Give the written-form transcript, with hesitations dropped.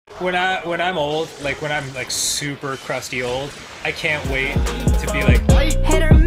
When I'm old, like when I'm like super crusty old, I can't wait to be like Hit or